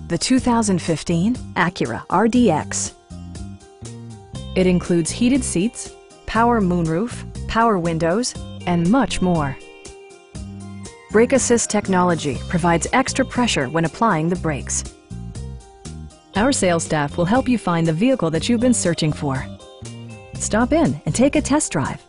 the 2015 Acura RDX. It includes heated seats, power moonroof, power windows, and much more. Brake Assist technology provides extra pressure when applying the brakes. Our sales staff will help you find the vehicle that you've been searching for. Stop in and take a test drive.